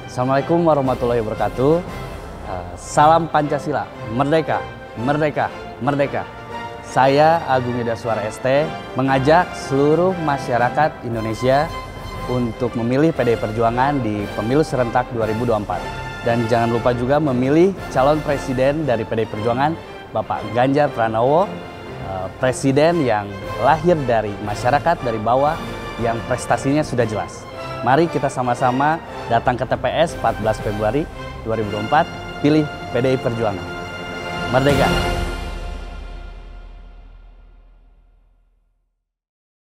Assalamualaikum warahmatullahi wabarakatuh. Salam Pancasila, merdeka, merdeka, merdeka. Saya Agung Yudaswara ST mengajak seluruh masyarakat Indonesia untuk memilih PDI Perjuangan di pemilu serentak 2024. Dan jangan lupa juga memilih calon presiden dari PDI Perjuangan, Bapak Ganjar Pranowo, presiden yang lahir dari masyarakat, dari bawah, yang prestasinya sudah jelas. Mari kita sama-sama datang ke TPS 14 Februari 2024, pilih PDI Perjuangan. Merdeka!